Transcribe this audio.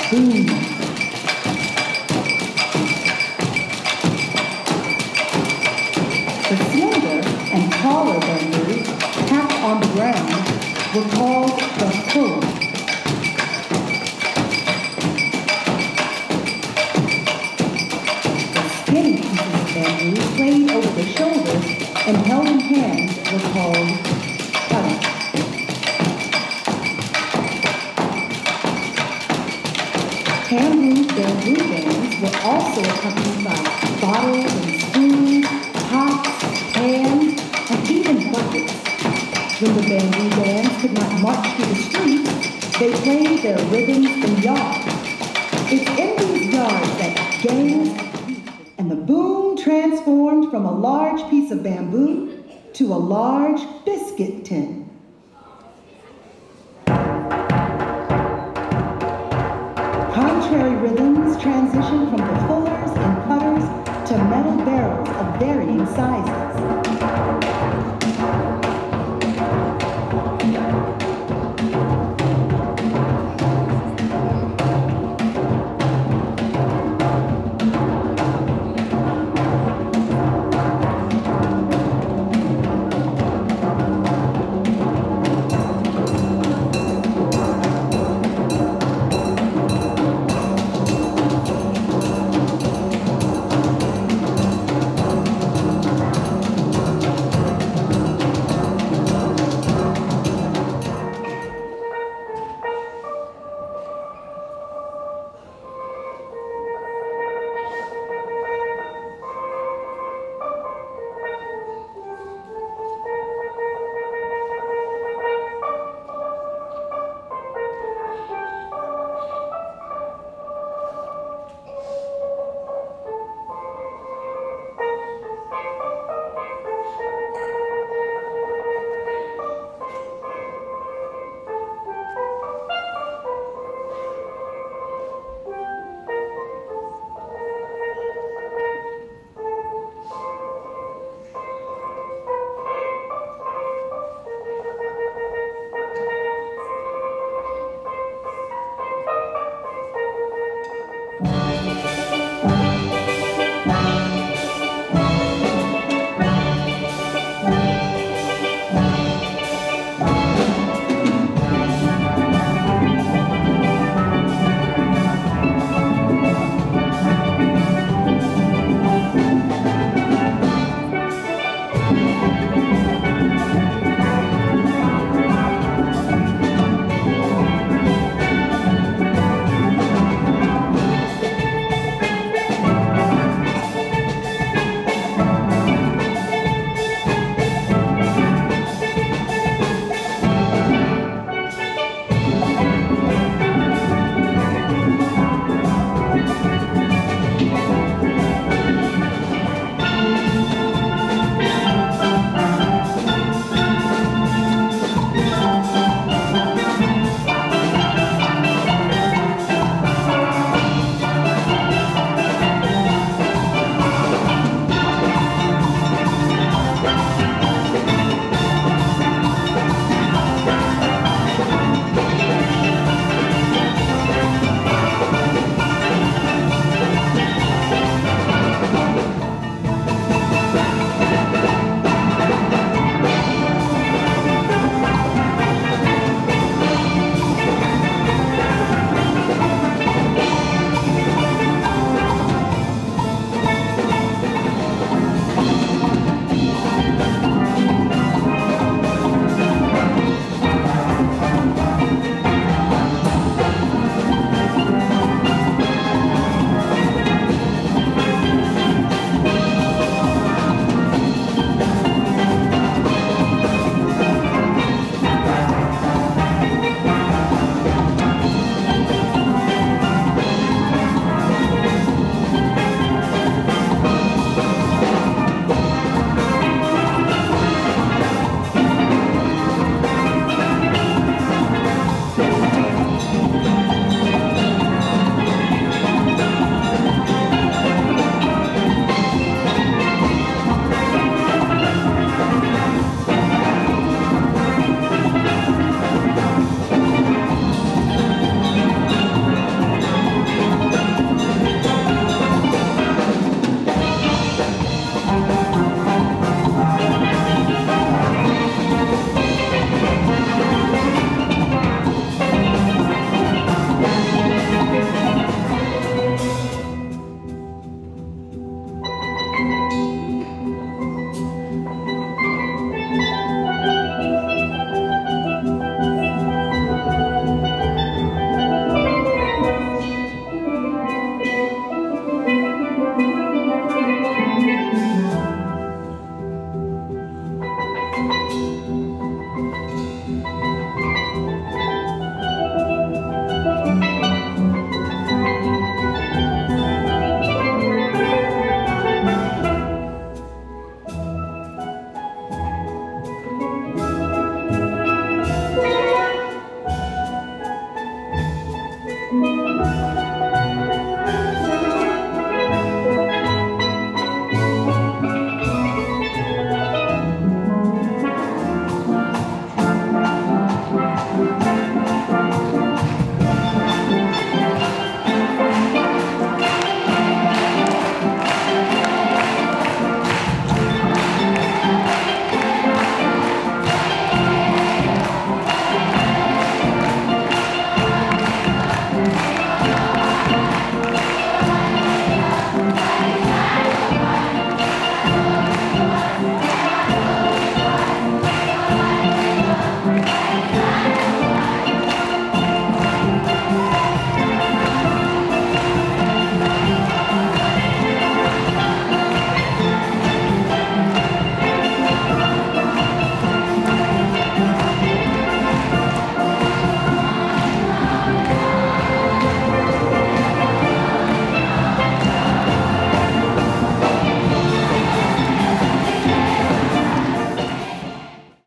boom. The slender and taller bamboo tapped on the ground were called the full. The skinny pieces of bamboo played over the shoulders and held in hands were called cutters. Hand-moved bamboo bands were also accompanied by bottles and spoons, pots, pans, and even buckets. When the bamboo bands could not march through the streets, they played their rhythms in yards. It's in these yards that gangs and the boom transformed from a large piece of bamboo to a large biscuit tin. Contrary rhythms transition from the fullers and cutters to metal barrels of varying sizes.